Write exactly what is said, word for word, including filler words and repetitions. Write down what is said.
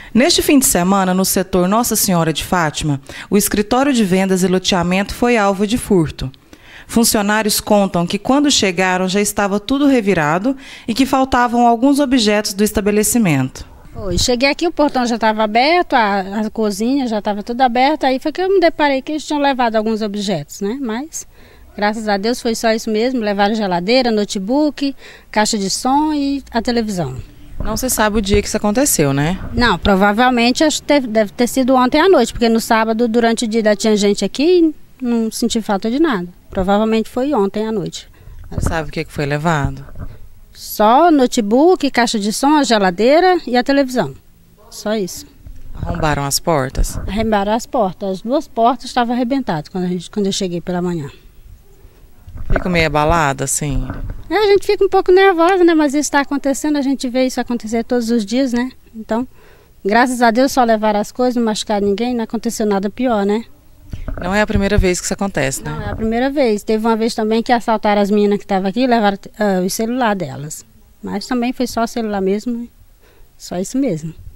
Neste fim de semana, no setor Nossa Senhora de Fátima, o escritório de vendas e loteamento foi alvo de furto. Funcionários contam que quando chegaram já estava tudo revirado e que faltavam alguns objetos do estabelecimento. Foi. Cheguei aqui, o portão já estava aberto, a, a cozinha já estava tudo aberto, aí foi que eu me deparei que eles tinham levado alguns objetos, né? Mas, graças a Deus, foi só isso mesmo, levaram geladeira, notebook, caixa de som e a televisão. Não se sabe o dia que isso aconteceu, né? Não, provavelmente acho que deve, deve ter sido ontem à noite, porque no sábado, durante o dia, ainda tinha gente aqui e não senti falta de nada. Provavelmente foi ontem à noite. Você sabe o que foi levado? Só notebook, caixa de som, a geladeira e a televisão. Só isso. Arrombaram as portas? Arrombaram as portas. As duas portas estavam arrebentadas quando, a gente, quando eu cheguei pela manhã. Fico meio abalada, assim? É, a gente fica um pouco nervosa, né? Mas isso está acontecendo, a gente vê isso acontecer todos os dias, né? Então, graças a Deus só levaram as coisas, não machucaram ninguém, não aconteceu nada pior, né? Não é a primeira vez que isso acontece, né? Não, é a primeira vez. Teve uma vez também que assaltaram as meninas que estavam aqui e levaram uh, o celular delas. Mas também foi só o celular mesmo, só isso mesmo.